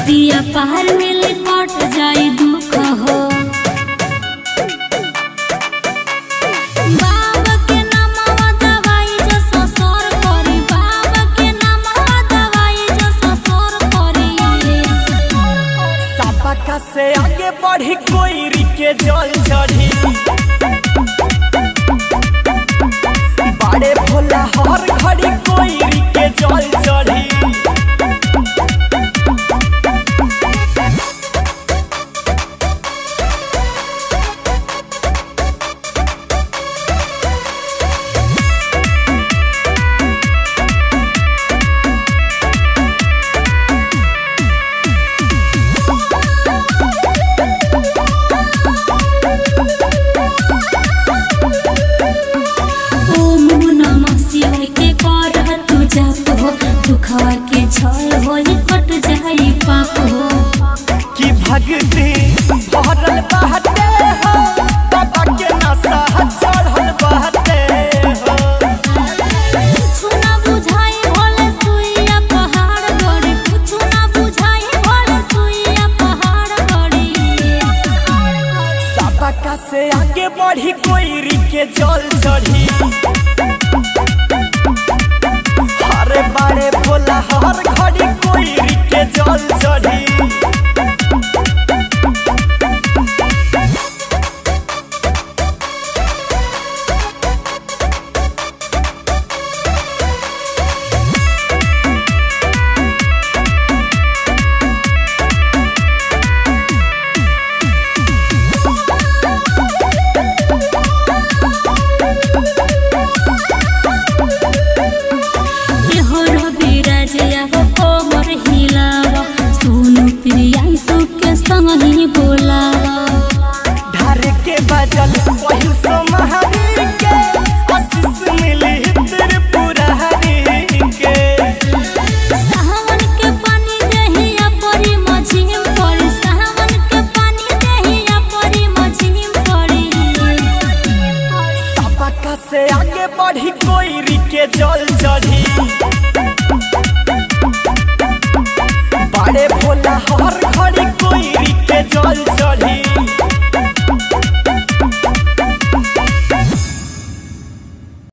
नदिया पार मिले कट जाई दुख हो। बाबा के नामवा दवाई जो ससुर करी, बाबा के नामवा दवाई जो ससुर करी। सबका से आगे बढ़ी कोई के जल चढ़ी, बड़े भोला हर घड़ी कोई के जल चढ़ी। दुखवा के छय होई कट जाई पाप हो। कि भक्ति भरल बहते हो, बाबा के नशा चढ़ल बहते हो। कुछ ना बुझाई भोले सुइया पहाड़ गड़ी, कुछ ना बुझाई भोले सुइया पहाड़ गड़ी। सबका से आगे बढ़ी कोई के जल चढ़ी, अरे बड़े भोला हर घड़ी कोई के जल चढ़ी। ढार के बजल पहिल सोमहारी के, आशीष मिली त्रिपुरारी के। सावन के पानी देहिया परी मझिम पड़ी, सावन के पानी देहिया परी मझिम पड़ी। सबका से आगे बढ़ी कोई के जल चढ़ी, बड़े भोला हर घड़ी